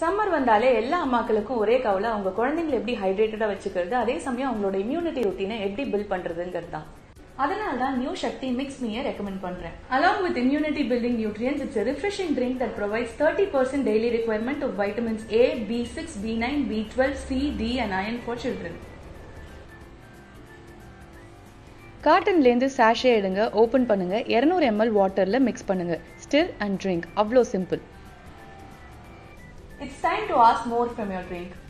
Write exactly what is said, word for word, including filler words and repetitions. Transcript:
Summer வந்தாலே எல்லா அம்மாக்களுக்கும் ஒரே கவலை அவங்க குழந்தைங்களை எப்படி ஹைட்ரேட்டடா வச்சுக்கிறது, அதே சமயம் அவங்களோட இம்யூனிட்டி ரொட்டீனை எப்படி பில்ட் பண்றதுங்கிறது தான். அதனால தான் NuShakti MIXME ரெக்கமெண்ட் பண்றேன். Along with immunity building nutrients, it's a refreshing drink that provides thirty percent daily requirement of vitamins A, B six, B nine, B twelve, C, D and iron for children. கார்ட்டன்ல இருந்து sachet எடுங்க, open பண்ணுங்க, two hundred milliliters வாட்டர்ல mix பண்ணுங்க, stir and drink. அவ்ளோ simple. It's time to ask more from your drink.